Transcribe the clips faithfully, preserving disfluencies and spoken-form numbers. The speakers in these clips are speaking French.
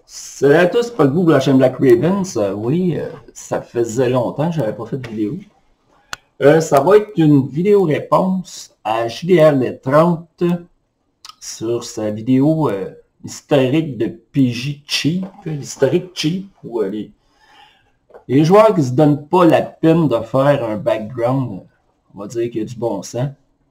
Salut à tous, Paul Bou de la chaîne Black Ravens. Euh, oui, euh, ça faisait longtemps que j'avais pas fait de vidéo. Euh, ça va être une vidéo réponse à J D R D trente sur sa vidéo euh, historique de P J Cheap, l'historique cheap, où euh, les, les joueurs qui se donnent pas la peine de faire un background, on va dire qu'il y a du bon sens.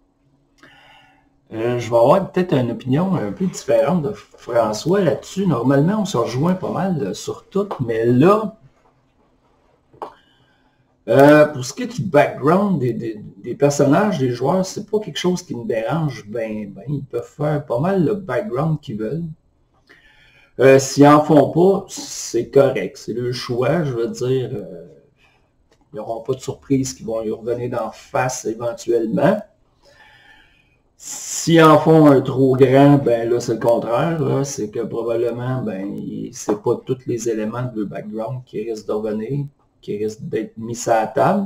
Euh, je vais avoir peut-être une opinion un peu différente de François là-dessus. Normalement, on se rejoint pas mal euh, sur tout, mais là, euh, pour ce qui est du background des, des, des personnages, des joueurs, c'est pas quelque chose qui me dérange. Ben, ben, ils peuvent faire pas mal le background qu'ils veulent. Euh, S'ils en font pas, c'est correct. C'est le choix, je veux dire. Euh, ils n'auront pas de surprise qui vont lui revenir d'en face éventuellement. S'ils en font un trop grand, ben là, c'est le contraire. C'est que probablement, ben, c'est pas tous les éléments de leur background qui risquent de revenir, qui risquent d'être mis sur la table.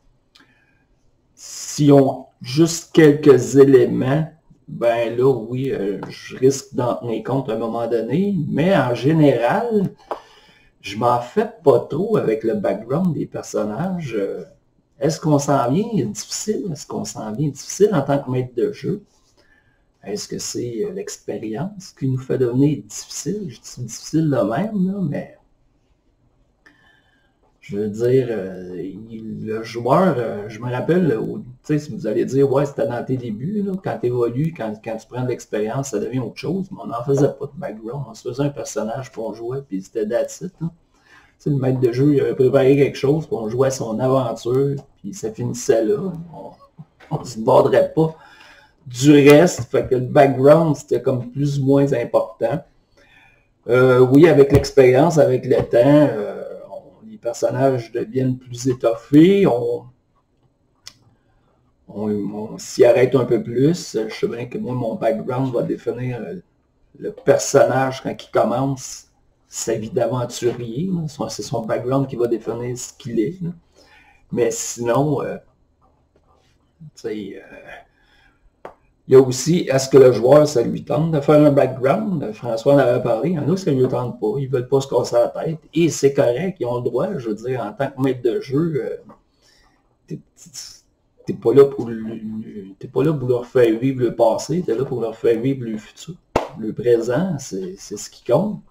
S'ils ont juste quelques éléments, ben là, oui, euh, je risque d'en tenir compte à un moment donné. Mais en général, je m'en fais pas trop avec le background des personnages. Est-ce qu'on s'en vient difficile? Est-ce qu'on s'en vient difficile en tant que maître de jeu? Est-ce que c'est l'expérience qui nous fait devenir difficile? Je dis difficile de même, là, mais je veux dire, euh, il, le joueur, euh, je me rappelle, tu sais, si vous allez dire, ouais, c'était dans tes débuts, là, quand tu évolues, quand, quand tu prends de l'expérience, ça devient autre chose, mais on n'en faisait pas de background, on se faisait un personnage qu'on jouait, puis c'était that's it, là. Le maître de jeu il avait préparé quelque chose, puis on jouait son aventure, puis ça finissait là. On ne se borderait pas du reste, fait que le background, c'était comme plus ou moins important. Euh, oui, avec l'expérience, avec le temps, euh, on, les personnages deviennent plus étoffés, on, on, on s'y arrête un peu plus. Je sais bien que moi, mon background va définir le personnage quand il commence sa vie d'aventurier. C'est son background qui va définir ce qu'il est. Là. Mais sinon, euh, euh, il y a aussi, est-ce que le joueur, ça lui tente de faire un background? François en avait parlé, il y en a qui ça ne lui tente pas, ils ne veulent pas se casser la tête. Et c'est correct, ils ont le droit, je veux dire, en tant que maître de jeu, euh, t'es, t'es pas là pour t'es pas là pour leur faire vivre le passé, t'es là pour leur faire vivre le futur. Le présent, c'est ce qui compte.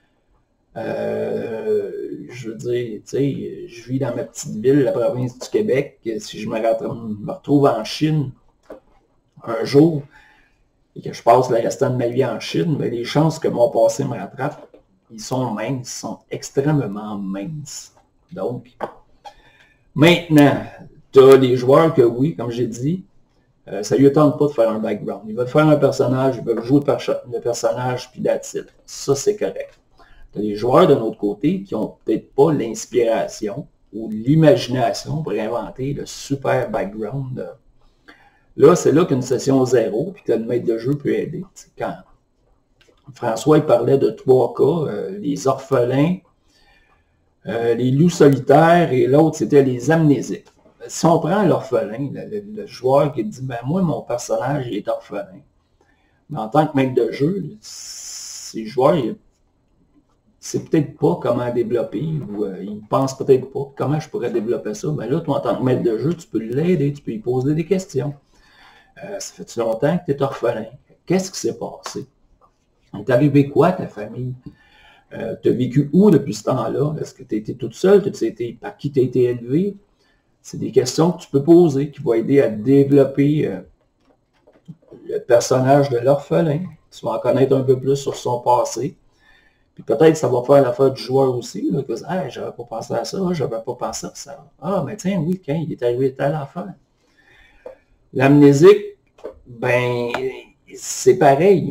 Euh, je veux dire, tu sais, je vis dans ma petite ville, la province du Québec. Si je me, me retrouve en Chine un jour et que je passe le restant de ma vie en Chine, mais les chances que mon passé me rattrape, ils sont minces, sont extrêmement minces. Donc, maintenant, tu as des joueurs que oui, comme j'ai dit, euh, ça ne lui tente pas de faire un background. Ils veulent faire un personnage, ils veulent jouer le personnage, puis that's it. Ça, c'est correct. Tu as les joueurs de notre côté qui n'ont peut-être pas l'inspiration ou l'imagination pour inventer le super background. Là, c'est là qu'une session zéro, puis que le maître de jeu peut aider. Quand François il parlait de trois cas, euh, les orphelins, euh, les loups solitaires, et l'autre, c'était les amnésiques. Si on prend l'orphelin, le, le, le joueur qui dit, ben moi, mon personnage, il est orphelin. Mais en tant que maître de jeu, ces joueurs, ils c'est peut-être pas comment développer, ou euh, il pense peut-être pas comment je pourrais développer ça. Mais là, toi, en tant que maître de jeu, tu peux l'aider, tu peux lui poser des questions. Euh, ça fait-tu longtemps que tu es orphelin? Qu'est-ce qui s'est passé? T'es arrivé quoi, ta famille? Euh, tu as vécu où depuis ce temps-là? Est-ce que tu as été toute seule? Été, par qui tu as été élevé? C'est des questions que tu peux poser qui vont aider à développer euh, le personnage de l'orphelin. Tu vas en connaître un peu plus sur son passé. Puis peut-être ça va faire l'affaire du joueur aussi, là, que hey, j'avais pas pensé à ça, j'avais pas pensé à ça. Ah, mais tiens, oui, quand il est arrivé telle affaire. L'amnésique, ben, c'est pareil.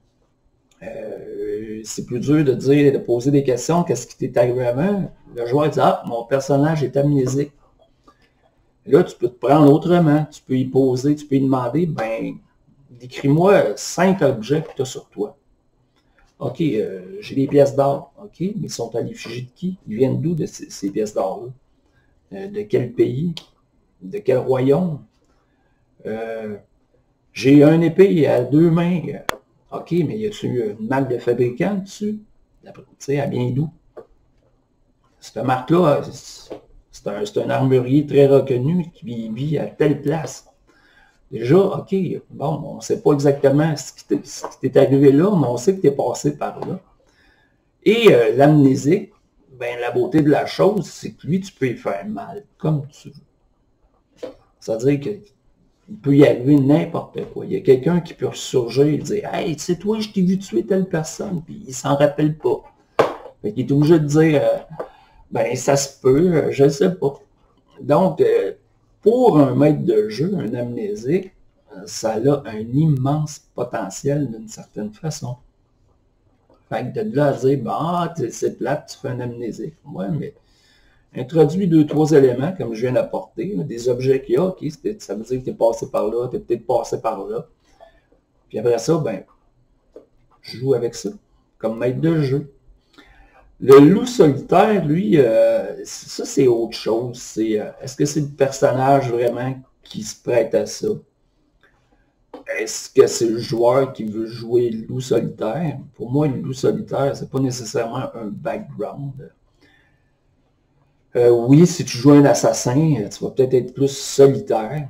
Euh, c'est plus dur de dire, de poser des questions, qu'est-ce qui t'est arrivé avant. Le joueur dit, ah, mon personnage est amnésique. Là, tu peux te prendre autrement, tu peux y poser, tu peux y demander, ben, décris-moi cinq objets que tu as sur toi. OK, euh, j'ai des pièces d'or. OK, mais ils sont à l'effigie de qui? Ils viennent d'où de ces, ces pièces d'or-là? Euh, de quel pays? De quel royaume? Euh, j'ai un épée à deux mains. OK, mais y a-t-il une marque de fabricant dessus? Tu sais, elle vient d'où? Cette marque-là, c'est un, un armurier très reconnu qui vit à telle place. Déjà, OK, bon, on ne sait pas exactement ce qui t'est arrivé là, mais on sait que tu es passé par là. Et euh, l'amnésique, ben, la beauté de la chose, c'est que lui, tu peux y faire mal, comme tu veux. C'est-à-dire qu'il peut y arriver n'importe quoi. Il y a quelqu'un qui peut ressurgir et dire « Hey, c'est toi, je t'ai vu tuer telle personne », puis il s'en rappelle pas. Fait qu'il est obligé de dire euh, « Ben, ça se peut, je ne sais pas ». Donc, euh, pour un maître de jeu, un amnésique, ça a un immense potentiel d'une certaine façon. Fait que de là à dire, bah, c'est plate, tu fais un amnésique. Ouais, mais introduis deux, trois éléments, comme je viens d'apporter, des objets qu'il y a, ok, ça veut dire que tu es passé par là, tu es peut-être passé par là. Puis après ça, ben, je joue avec ça, comme maître de jeu. Le loup solitaire, lui, euh, ça c'est autre chose. C'est, euh, est-ce que c'est le personnage vraiment qui se prête à ça? Est-ce que c'est le joueur qui veut jouer le loup solitaire? Pour moi, le loup solitaire, c'est pas nécessairement un background. Euh, oui, si tu joues un assassin, tu vas peut-être être plus solitaire.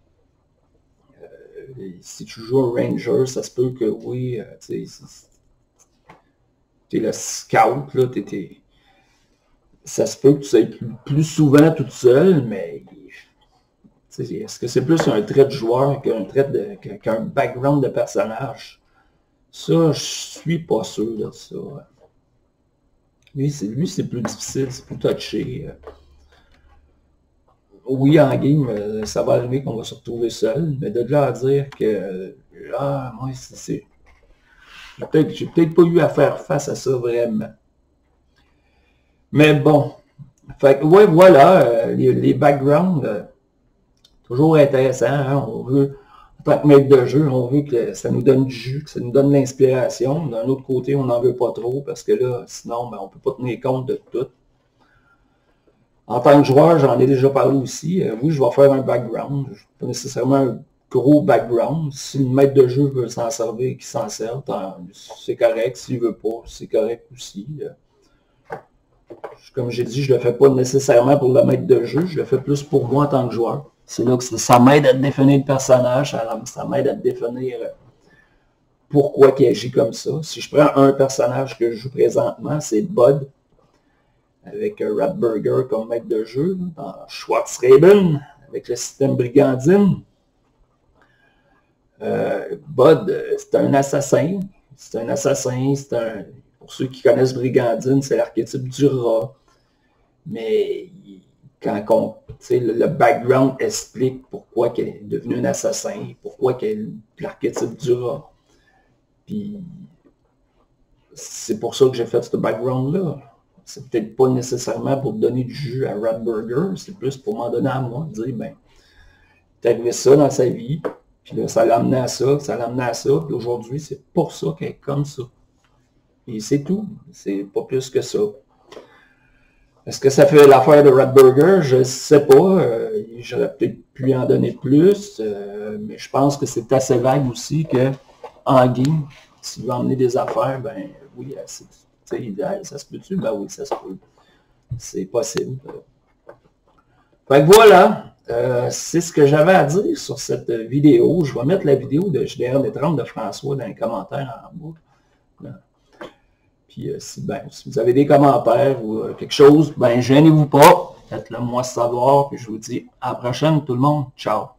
Euh, si tu joues un ranger, ça se peut que oui, euh, tu sais, tu es le scout, là, t'es, t'es, ça se peut que tu sois plus, plus souvent toute seule, mais est-ce que c'est plus un trait de joueur qu'un trait de qu'un background de personnage? Ça, je suis pas sûr de ça. Lui, c'est lui, c'est plus difficile, c'est plus touché. Oui, en game, ça va arriver qu'on va se retrouver seul, mais de là à dire que ah, moi, c'est. J'ai peut-être peut-être pas eu à faire face à ça vraiment. Mais bon. Fait que ouais, voilà, les, les backgrounds. Toujours intéressant, hein? On veut, en tant que maître de jeu, on veut que ça nous donne du jus, que ça nous donne de l'inspiration. D'un autre côté, on n'en veut pas trop, parce que là, sinon, ben, on ne peut pas tenir compte de tout. En tant que joueur, j'en ai déjà parlé aussi. Euh, oui, je vais faire un background. Pas nécessairement un gros background. Si le maître de jeu veut s'en servir et qu'il s'en sert, c'est correct. S'il ne veut pas, c'est correct aussi. Comme j'ai dit, je ne le fais pas nécessairement pour le maître de jeu, je le fais plus pour moi en tant que joueur. C'est là que ça m'aide à définir le personnage, ça, ça m'aide à définir pourquoi il agit comme ça. Si je prends un personnage que je joue présentement, c'est Bud, avec Ratburger comme maître de jeu, dans Schwarzraben, avec le système Brigandine. Euh, Bud, c'est un assassin. C'est un assassin, c'est un... Pour ceux qui connaissent Brigandine, c'est l'archétype du rat. Mais quand on, le, le background explique pourquoi elle est devenue un assassin, pourquoi qu'elle est l'archétype du rat. Puis c'est pour ça que j'ai fait ce background-là. C'est peut-être pas nécessairement pour donner du jus à Ratburger, c'est plus pour m'en donner à moi, dire, ben, t'es arrivé ça dans sa vie, puis là, ça l'a amené à ça, ça l'a amené à ça, puis aujourd'hui, c'est pour ça qu'elle est comme ça. Et c'est tout, c'est pas plus que ça. Est-ce que ça fait l'affaire de Ratburger? Je ne sais pas. Euh, J'aurais peut-être pu en donner plus, euh, mais je pense que c'est assez vague aussi que en game, s'il veut emmener des affaires, ben oui, c'est idéal. Ça se peut-tu? Ben oui, ça se peut. C'est possible. Fait que voilà, euh, c'est ce que j'avais à dire sur cette vidéo. Je vais mettre la vidéo de J D R des trente de François dans les commentaires en bas. Puis euh, si, ben, si vous avez des commentaires ou euh, quelque chose, ben gênez-vous pas, faites-le moi savoir, puis je vous dis à la prochaine tout le monde, ciao!